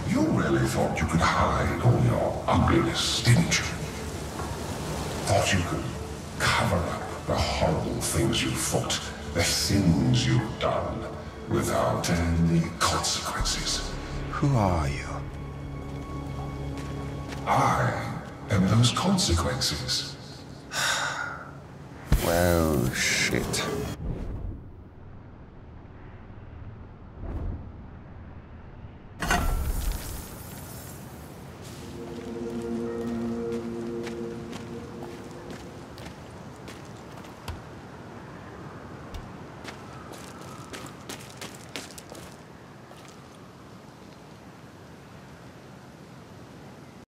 You really thought you could hide all your ugliness, didn't you? Thought you could cover up the horrible things you fought, the sins you've done, without any consequences. Who are you? I am those consequences. Well, shit.